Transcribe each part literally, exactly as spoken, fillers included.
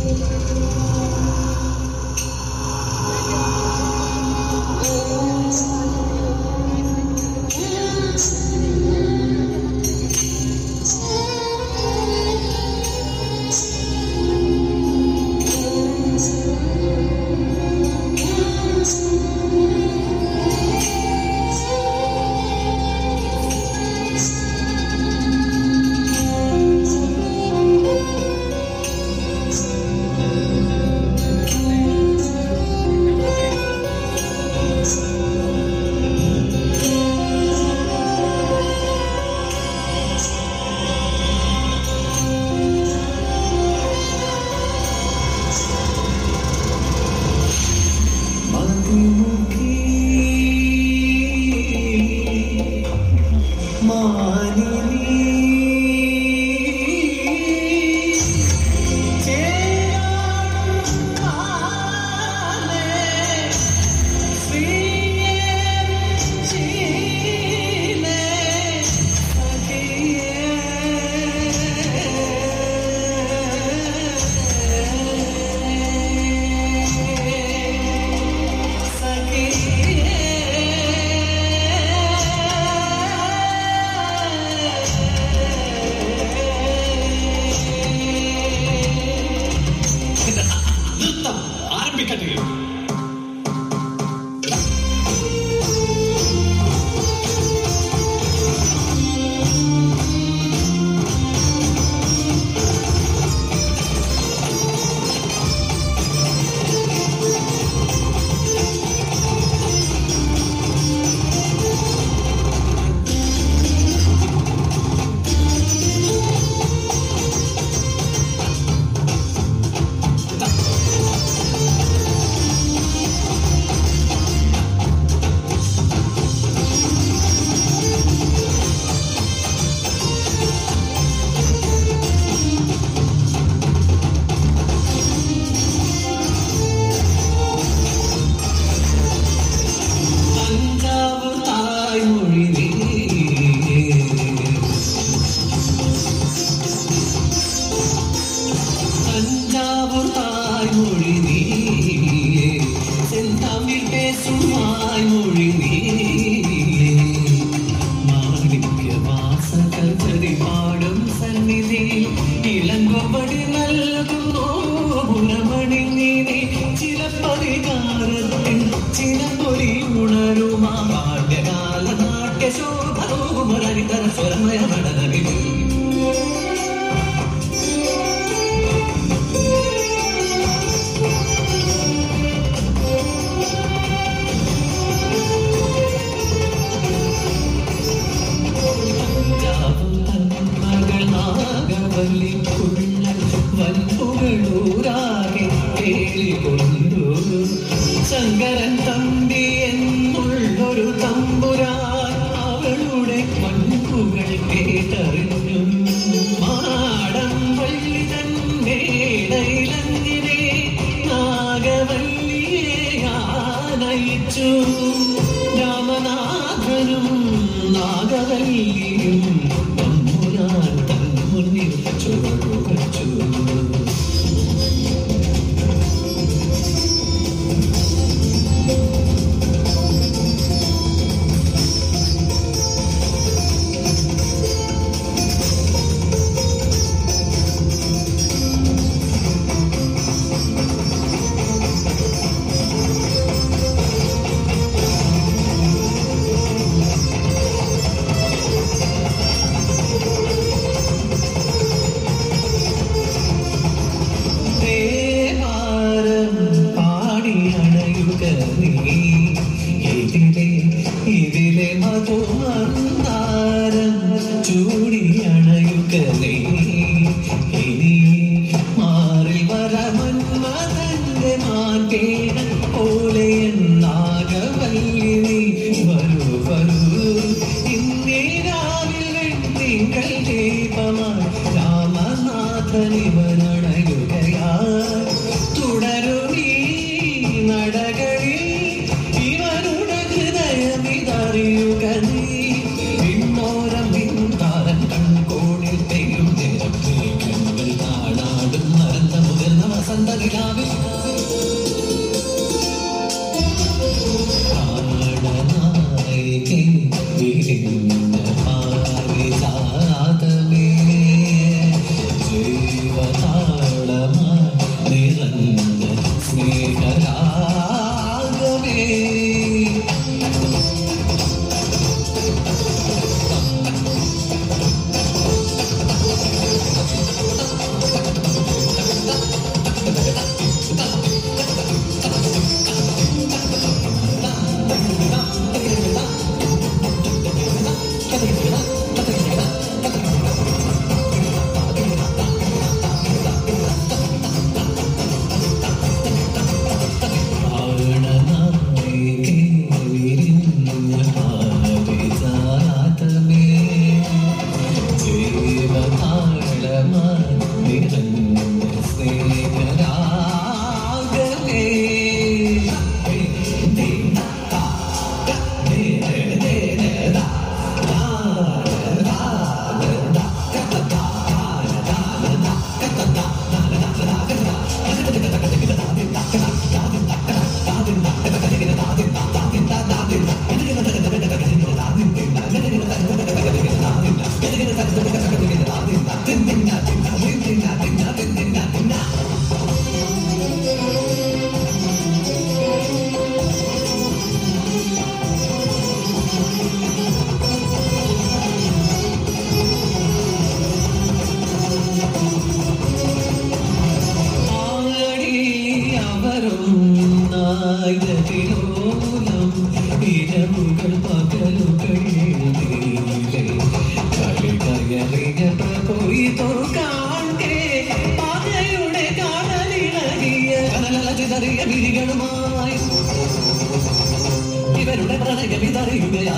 ശങ്കരൻ തമ്പി എന്നുള്ളൊരു തമ്പുരാൻ അവളുടെ മൺകുകൾ കേട്ടറിഞ്ഞു. മാടം വള്ളി തന്നെ ഇടയിലങ്ങിനെ നാഗവല്ലിയെ ആനയിച്ചു. രാമനാഥനും നാഗവല്ലിയും തമ്പുരാൻ തൻ മുന്നിൽ ചുവടുവച്ചു. ഇതിലെ മധുമന്ദാരം ചൂടിയണയുകലേ ഇനി മാറി വരമന്മതന്റെ മാറ്റേന പോലെ നാഗവല്ലി നീ വരൂ വരൂ. ഇന്നേ രാവിലെ തിങ്കൾ ദീപമായി രാമനാഥനിവനണയുകയായി തുടരുമീ നടകളിൽ ോരം നിൻകാരൻ കൺകോണിൽ തെയ്യും നിരത്തിൽ കണ്ണുകൾ താടാടും മറന്ന മുതിർന്ന വസന്ത നിലാവിൽ പ്രാണനായികെ വിരിഞ്ഞ പാരിജാതമേ ജീവതാളമായി നിറഞ്ഞ സ്നേഹരാഗമേ ഇരവുകൾ പകലുകൾ കളികയറിയ പ്രഭുയിതോ കാണേ പാതയുടെ കാണലിളകിയ കനലചിതറിയ വിരികളുമായി ഇവരുടെ പ്രണയ വിതറിയുകയാ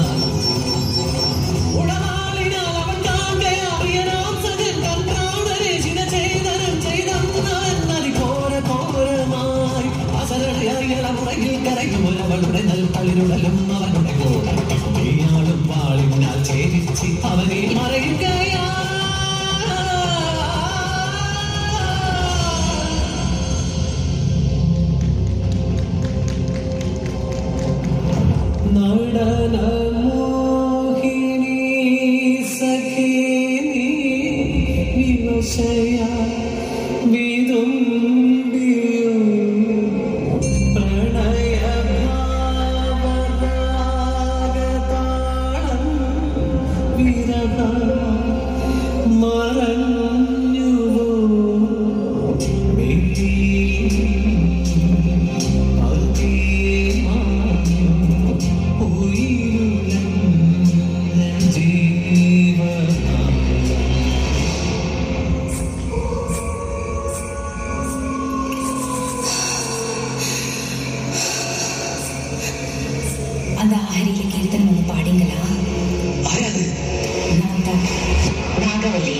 ഉടനാളിനാൽ അവൻ കാണുകയറിയനാം സകൽ തൻ പ്രാണരചിത ചെയ്തനം ചെയ്തന്നതി ഘോര ഘോരമായി അസരണയായ മുറയിൽ കരയും ഒരവളുടെ നൽപ്പളിരുടലും അവനുടെ കോടയാളും വാളിനാൽ ഛേദിച്ച് അവനെ മറയുകയാ നടനമോഹിനി സഖിനി വിവശയ വിതുമ്പിയോ പ്രണയഭാവരാഗതാളം വിരഹ മറഞ്ഞുവോ വിധി அந்த ஆரியில கீர்த்தனம் ஒன்று பாடிங்களா? ஆயாது நான் தான் நாகவல்லி.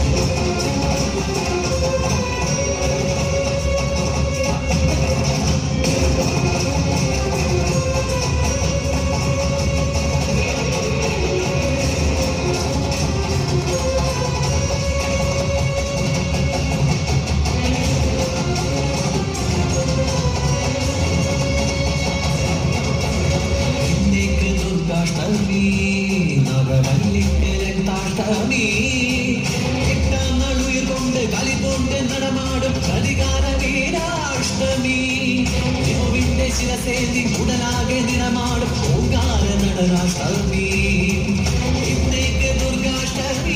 നഗവല്ലിക്കരത്താഷ്ടമി എട്ടാം നളുയിർ കൊണ്ട് കളി കൊണ്ട് നടമാടും പ്രതികാര വീരാഷ്ടമി യോവിന്റെ ശിരസേന്തി ഉടലാകെ നിറമാടും ഓങ്കാര നടനാഷ്ടമി ഇന്നേക്ക് ദുർഗാഷ്ടമി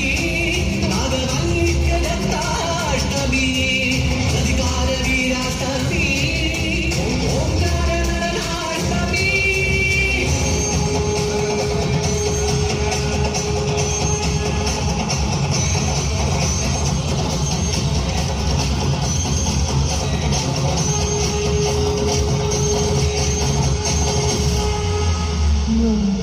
നഗവല്ലിക്കരത്താഷ്ടമി പ്രതികാര വീരാഷ്ടമി ഓങ്കാര നടനാഷ്ടമി Mm.